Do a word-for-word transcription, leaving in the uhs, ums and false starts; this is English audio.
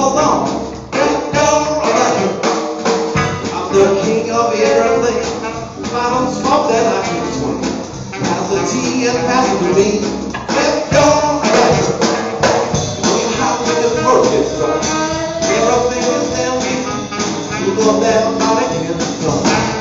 all along. Left or right. I'm the king of everything. If I don't smoke, then I can swing. Pass the tea and pass it to me. Left or right. You have to just work it, son. Everything is down here. You go down, now I can't stop.